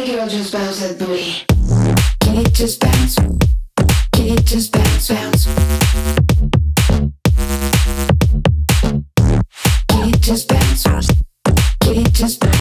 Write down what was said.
Body girl, just bounce that booty. Can it just bounce? Can it just bounce, bounce? Can it just bounce? Can it just bounce?